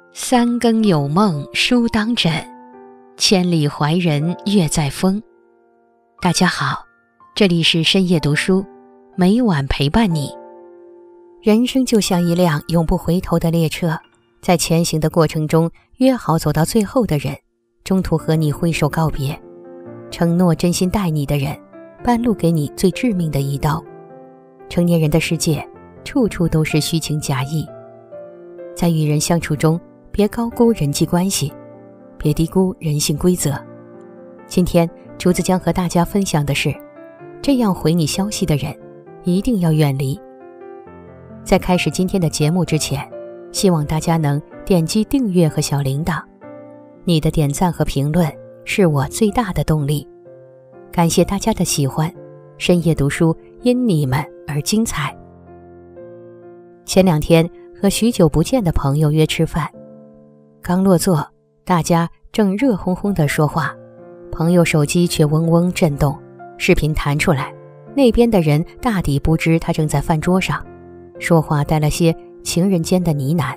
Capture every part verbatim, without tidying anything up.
三更有梦书当枕，千里怀人月在风。大家好，这里是深夜读书，每晚陪伴你。人生就像一辆永不回头的列车，在前行的过程中，约好走到最后的人，中途和你挥手告别，承诺真心待你的人，半路给你最致命的一刀。成年人的世界，处处都是虚情假意。在与人相处中，别高估人际关系，别低估人性规则。今天竹子将和大家分享的是，这样回你消息的人一定要远离。在开始今天的节目之前，希望大家能点击订阅和小铃铛，你的点赞和评论是我最大的动力。感谢大家的喜欢，深夜读书因你们而精彩。前两天和许久不见的朋友约吃饭，刚落座，大家正热烘烘地说话，朋友手机却嗡嗡震动，视频弹出来，那边的人大抵不知他正在饭桌上，说话带了些情人间的呢喃。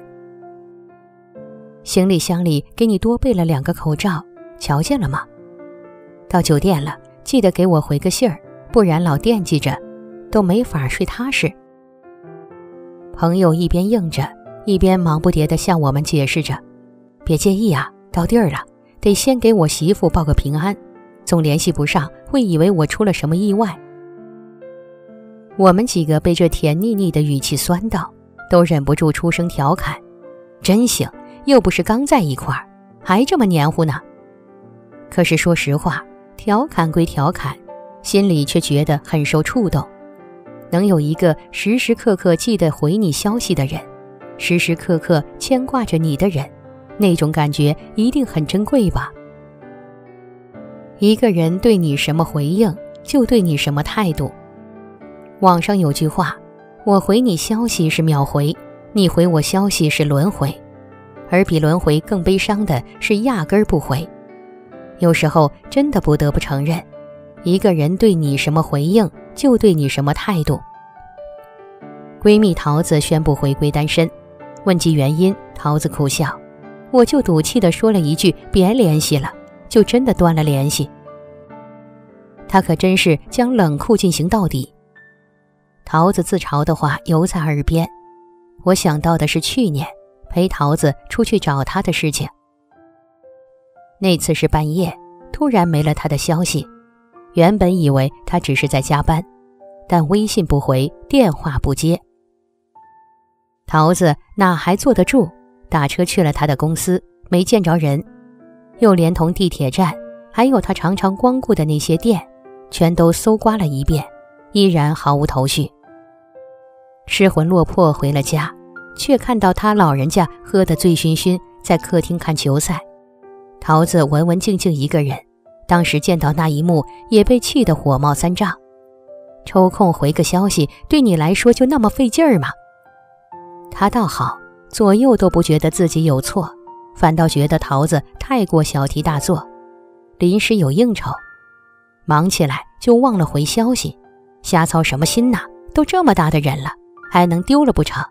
行李箱里给你多备了两个口罩，瞧见了吗？到酒店了，记得给我回个信儿，不然老惦记着，都没法睡踏实。朋友一边应着，一边忙不迭地向我们解释着，别介意啊，到地儿了，得先给我媳妇报个平安，总联系不上，会以为我出了什么意外。我们几个被这甜腻腻的语气酸到，都忍不住出声调侃，真行，又不是刚在一块儿，还这么黏糊呢。可是说实话，调侃归调侃，心里却觉得很受触动。能有一个时时刻刻记得回你消息的人，时时刻刻牵挂着你的人，那种感觉一定很珍贵吧。一个人对你什么回应，就对你什么态度。网上有句话，我回你消息是秒回，你回我消息是轮回，而比轮回更悲伤的是压根儿不回。有时候真的不得不承认，一个人对你什么回应，就对你什么态度。闺蜜桃子宣布回归单身，问及原因，桃子苦笑，我就赌气地说了一句别联系了，就真的断了联系。她可真是将冷酷进行到底。桃子自嘲的话犹在耳边，我想到的是去年陪桃子出去找她的事情。那次是半夜，突然没了她的消息，原本以为她只是在加班，但微信不回，电话不接。桃子哪还坐得住，打车去了他的公司，没见着人，又连同地铁站，还有他常常光顾的那些店，全都搜刮了一遍，依然毫无头绪。失魂落魄回了家，却看到他老人家喝得醉醺醺，在客厅看球赛。桃子文文静静一个人，当时见到那一幕，也被气得火冒三丈。抽空回个消息，对你来说就那么费劲儿吗？他倒好，左右都不觉得自己有错，反倒觉得桃子太过小题大做。临时有应酬，忙起来就忘了回消息，瞎操什么心呐？都这么大的人了，还能丢了不成？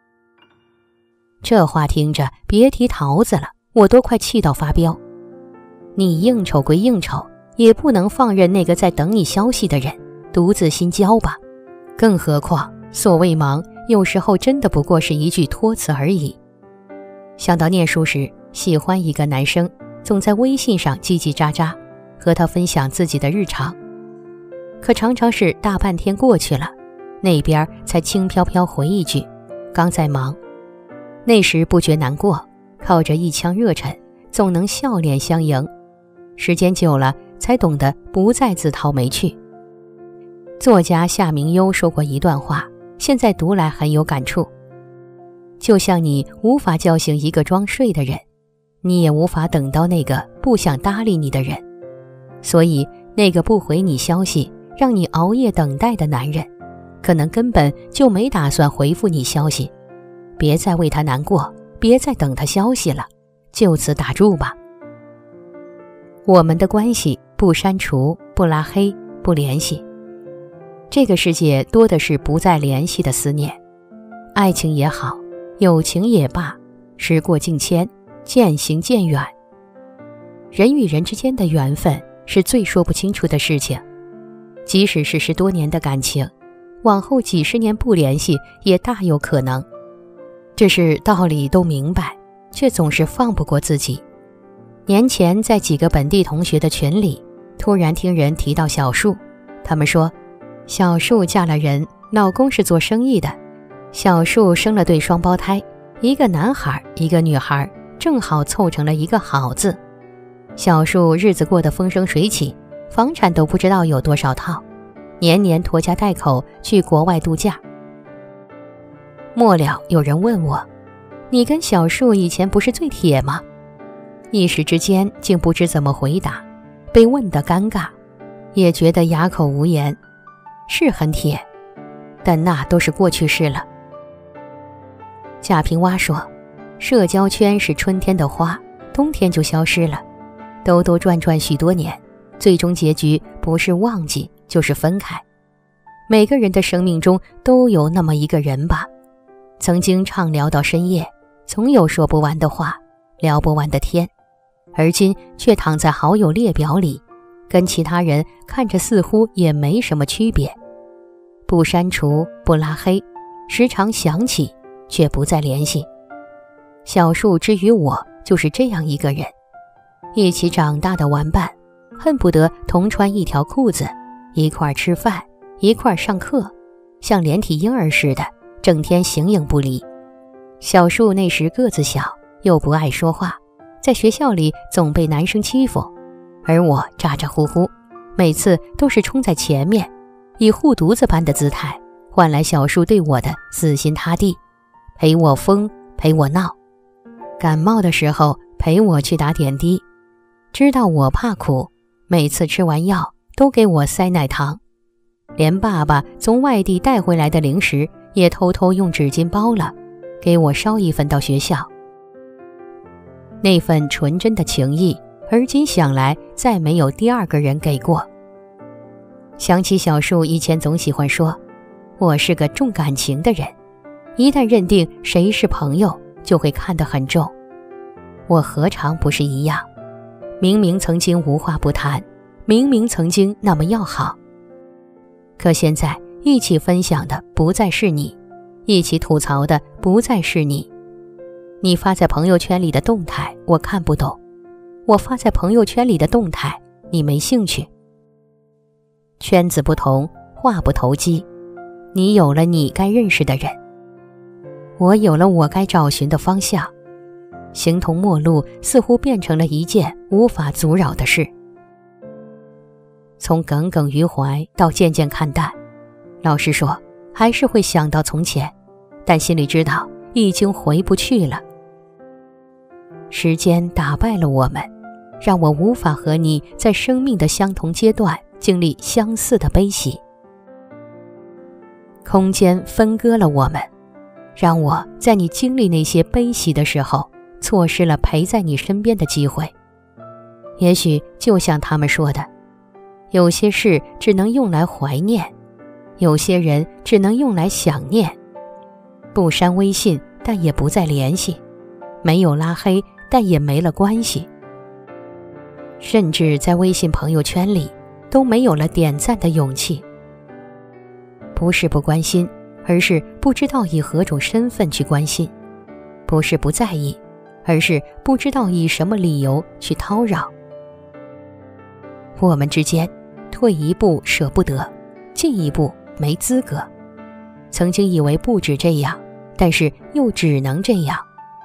这话听着，别提桃子了，我都快气到发飙。你应酬归应酬，也不能放任那个在等你消息的人独自心焦吧。更何况所谓忙，有时候真的不过是一句托词而已。想到念书时喜欢一个男生，总在微信上叽叽喳喳，和他分享自己的日常，可常常是大半天过去了，那边才轻飘飘回一句刚在忙。那时不觉难过，靠着一腔热忱，总能笑脸相迎。时间久了，才懂得不再自讨没趣。作家夏明优说过一段话，现在读来很有感触。就像你无法叫醒一个装睡的人，你也无法等到那个不想搭理你的人。所以那个不回你消息，让你熬夜等待的男人，可能根本就没打算回复你消息。别再为他难过，别再等他消息了，就此打住吧。我们的关系不删除，不拉黑，不联系。这个世界多的是不再联系的思念，爱情也好，友情也罢， 时过境迁，渐行渐远。人与人之间的缘分是最说不清楚的事情，即使是十多年的感情，往后几十年不联系也大有可能。这是道理都明白，却总是放不过自己。年前在几个本地同学的群里，突然听人提到小树，他们说小树嫁了人，老公是做生意的，小树生了对双胞胎，一个男孩一个女孩，正好凑成了一个好字。小树日子过得风生水起，房产都不知道有多少套，年年拖家带口去国外度假。末了有人问我，你跟小树以前不是最铁吗？一时之间竟不知怎么回答，被问得尴尬，也觉得哑口无言。是很铁，但那都是过去式了。贾平凹说，社交圈是春天的花，冬天就消失了，兜兜转转许多年，最终结局不是忘记就是分开。每个人的生命中都有那么一个人吧，曾经畅聊到深夜，总有说不完的话，聊不完的天，而今却躺在好友列表里，跟其他人看着似乎也没什么区别，不删除不拉黑，时常想起却不再联系。小树之于我就是这样一个人，一起长大的玩伴，恨不得同穿一条裤子，一块吃饭，一块上课，像连体婴儿似的，整天形影不离。小树那时个子小，又不爱说话，在学校里总被男生欺负，而我咋咋呼呼，每次都是冲在前面，以护犊子般的姿态换来小树对我的死心塌地，陪我疯，陪我闹，感冒的时候陪我去打点滴，知道我怕苦，每次吃完药都给我塞奶糖，连爸爸从外地带回来的零食也偷偷用纸巾包了，给我捎一份到学校。那份纯真的情谊，而今想来再没有第二个人给过。想起小树以前总喜欢说，我是个重感情的人，一旦认定谁是朋友，就会看得很重。我何尝不是一样？明明曾经无话不谈，明明曾经那么要好，可现在一起分享的不再是你，一起吐槽的不再是你。你发在朋友圈里的动态我看不懂，我发在朋友圈里的动态你没兴趣。圈子不同，话不投机，你有了你该认识的人，我有了我该找寻的方向，形同陌路似乎变成了一件无法阻扰的事。从耿耿于怀到渐渐看淡，老实说还是会想到从前，但心里知道已经回不去了。时间打败了我们，让我无法和你在生命的相同阶段经历相似的悲喜。空间分割了我们，让我在你经历那些悲喜的时候，错失了陪在你身边的机会。也许就像他们说的，有些事只能用来怀念，有些人只能用来想念。不删微信，但也不再联系；没有拉黑，但也没了关系。甚至在微信朋友圈里，都没有了点赞的勇气。不是不关心，而是不知道以何种身份去关心；不是不在意，而是不知道以什么理由去叨扰。我们之间，退一步舍不得，进一步没资格。曾经以为不止这样，但是又只能这样。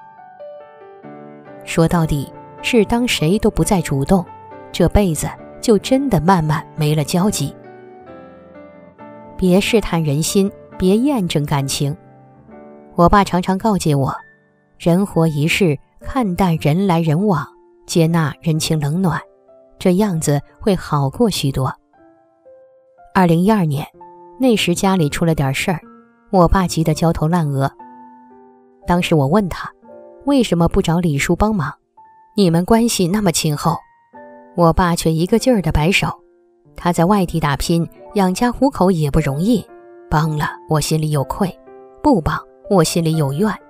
说到底，是当谁都不再主动，这辈子就真的慢慢没了交集。别试探人心，别验证感情。我爸常常告诫我，人活一世，看淡人来人往，接纳人情冷暖，这样子会好过许多。二零一二年，那时家里出了点事儿，我爸急得焦头烂额。当时我问他，为什么不找李叔帮忙？你们关系那么亲厚。我爸却一个劲儿地摆手，他在外地打拼，养家糊口也不容易，帮了我心里有愧，不帮我心里有怨，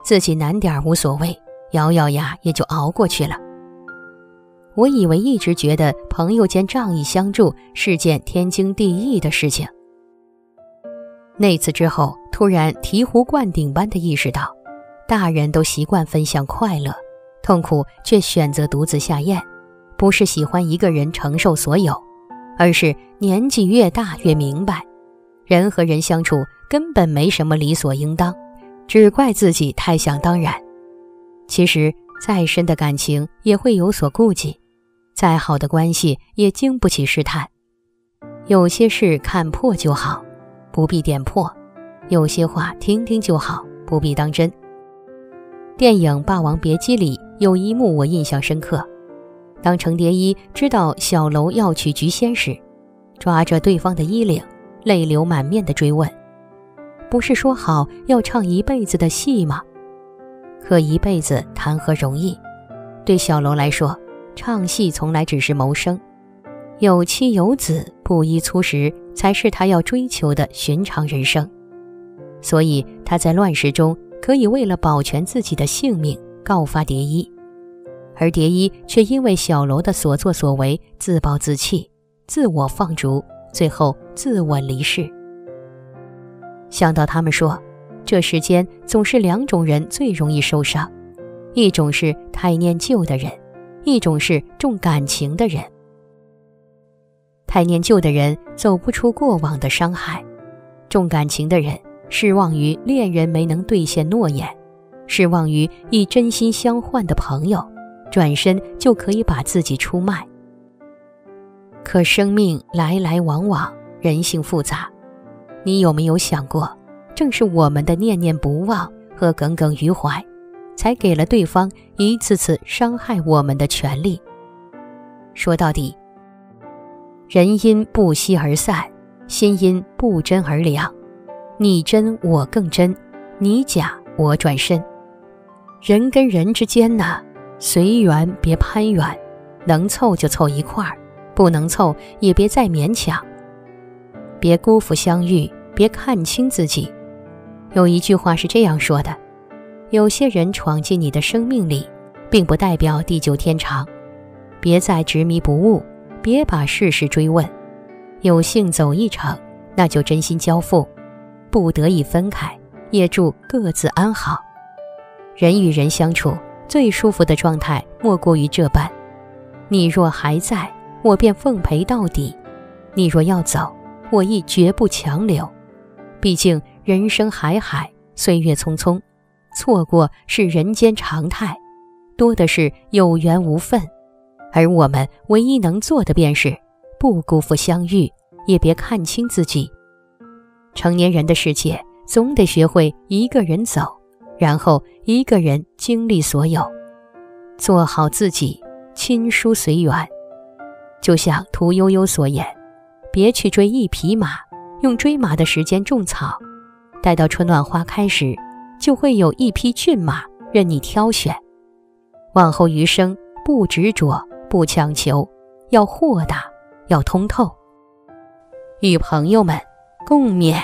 自己难点无所谓，咬咬牙也就熬过去了。我以为一直觉得朋友间仗义相助是件天经地义的事情，那次之后突然醍醐灌顶般地意识到，大人都习惯分享快乐，痛苦却选择独自下咽，不是喜欢一个人承受所有，而是年纪越大越明白，人和人相处根本没什么理所应当，只怪自己太想当然。其实再深的感情也会有所顾忌，再好的关系也经不起试探。有些事看破就好，不必点破；有些话听听就好，不必当真。电影《霸王别姬》里有一幕我印象深刻，当程蝶衣知道小楼要娶菊仙时，抓着对方的衣领，泪流满面地追问，不是说好要唱一辈子的戏吗？可一辈子谈何容易，对小楼来说，唱戏从来只是谋生，有妻有子布衣粗食才是他要追求的寻常人生。所以他在乱世中可以为了保全自己的性命告发蝶衣，而蝶衣却因为小楼的所作所为自暴自弃，自我放逐，最后自刎离世。想到他们说，这世间总是两种人最容易受伤，一种是太念旧的人，一种是重感情的人。太念旧的人走不出过往的伤害，重感情的人失望于恋人没能兑现诺言，失望于以真心相换的朋友转身就可以把自己出卖。可生命来来往往，人性复杂，你有没有想过，正是我们的念念不忘和耿耿于怀，才给了对方一次次伤害我们的权利。说到底，人因不惜而散，心因不真而凉，你真我更真，你假我转身。人跟人之间呢，随缘别攀远，能凑就凑一块儿，不能凑也别再勉强。别辜负相遇，别看清自己。有一句话是这样说的，有些人闯进你的生命里，并不代表地久天长。别再执迷不悟，别把事事追问。有幸走一程，那就真心交付；不得已分开，也祝各自安好。人与人相处，最舒服的状态莫过于这般：你若还在，我便奉陪到底；你若要走，我亦绝不强留。毕竟人生海海，岁月匆匆，错过是人间常态，多的是有缘无分。而我们唯一能做的便是不辜负相遇，也别看清自己。成年人的世界，总得学会一个人走，然后一个人经历所有。做好自己，亲疏随缘。就像屠呦呦所言，别去追一匹马，用追马的时间种草，待到春暖花开时，就会有一匹骏马任你挑选。往后余生，不执着，不强求，要豁达，要通透。与朋友们共勉。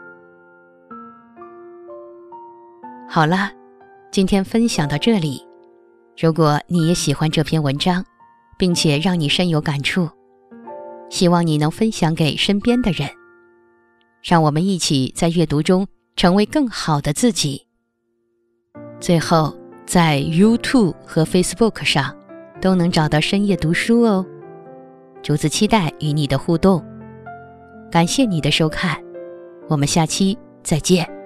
好了，今天分享到这里。如果你也喜欢这篇文章，并且让你深有感触，希望你能分享给身边的人，让我们一起在阅读中成为更好的自己。最后，在 YouTube 和 Facebook 上都能找到深夜读书哦。竹子期待与你的互动。感谢你的收看，我们下期再见。